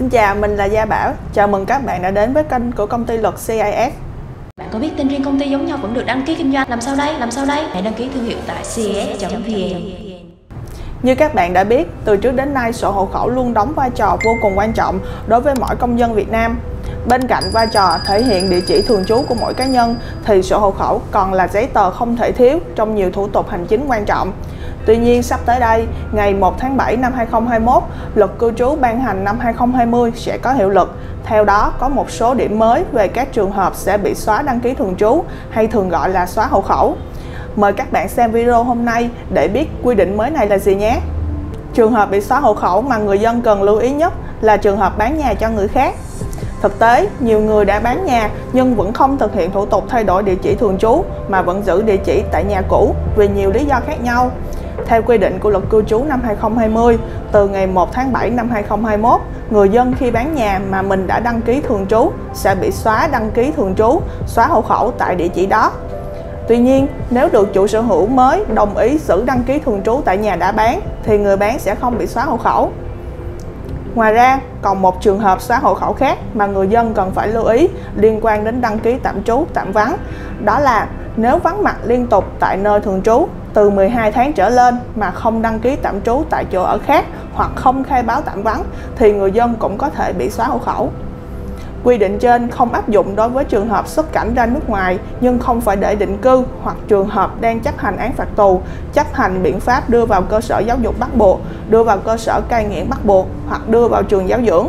Xin chào, mình là Gia Bảo. Chào mừng các bạn đã đến với kênh của công ty luật CIS. Bạn có biết tên riêng công ty giống nhau vẫn được đăng ký kinh doanh? Làm sao đây? Hãy đăng ký thương hiệu tại cis.vn. Như các bạn đã biết, từ trước đến nay sổ hộ khẩu luôn đóng vai trò vô cùng quan trọng đối với mỗi công dân Việt Nam. Bên cạnh vai trò thể hiện địa chỉ thường trú của mỗi cá nhân thì sổ hộ khẩu còn là giấy tờ không thể thiếu trong nhiều thủ tục hành chính quan trọng. Tuy nhiên, sắp tới đây, ngày 1 tháng 7 năm 2021, luật cư trú ban hành năm 2020 sẽ có hiệu lực. Theo đó, có một số điểm mới về các trường hợp sẽ bị xóa đăng ký thường trú hay thường gọi là xóa hộ khẩu. Mời các bạn xem video hôm nay để biết quy định mới này là gì nhé. Trường hợp bị xóa hộ khẩu mà người dân cần lưu ý nhất là trường hợp bán nhà cho người khác. Thực tế, nhiều người đã bán nhà nhưng vẫn không thực hiện thủ tục thay đổi địa chỉ thường trú mà vẫn giữ địa chỉ tại nhà cũ vì nhiều lý do khác nhau. Theo quy định của luật cư trú năm 2020, từ ngày 1 tháng 7 năm 2021, người dân khi bán nhà mà mình đã đăng ký thường trú sẽ bị xóa đăng ký thường trú, xóa hộ khẩu tại địa chỉ đó. Tuy nhiên, nếu được chủ sở hữu mới đồng ý giữ đăng ký thường trú tại nhà đã bán, thì người bán sẽ không bị xóa hộ khẩu. Ngoài ra, còn một trường hợp xóa hộ khẩu khác mà người dân cần phải lưu ý liên quan đến đăng ký tạm trú, tạm vắng. Đó là nếu vắng mặt liên tục tại nơi thường trú từ 12 tháng trở lên mà không đăng ký tạm trú tại chỗ ở khác hoặc không khai báo tạm vắng thì người dân cũng có thể bị xóa hộ khẩu. Quy định trên không áp dụng đối với trường hợp xuất cảnh ra nước ngoài nhưng không phải để định cư hoặc trường hợp đang chấp hành án phạt tù, chấp hành biện pháp đưa vào cơ sở giáo dục bắt buộc, đưa vào cơ sở cai nghiện bắt buộc hoặc đưa vào trường giáo dưỡng.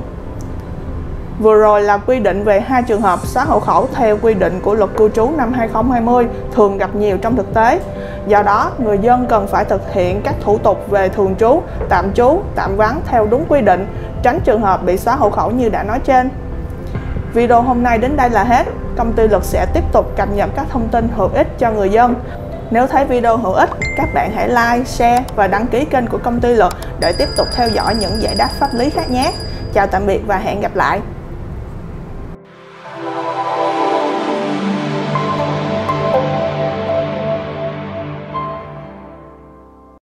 Vừa rồi là quy định về hai trường hợp xóa hộ khẩu theo quy định của luật cư trú năm 2020 thường gặp nhiều trong thực tế. Do đó, người dân cần phải thực hiện các thủ tục về thường trú, tạm vắng theo đúng quy định, tránh trường hợp bị xóa hộ khẩu như đã nói trên. Video hôm nay đến đây là hết. Công ty luật sẽ tiếp tục cập nhật các thông tin hữu ích cho người dân. Nếu thấy video hữu ích, các bạn hãy like, share và đăng ký kênh của công ty luật để tiếp tục theo dõi những giải đáp pháp lý khác nhé. Chào tạm biệt và hẹn gặp lại.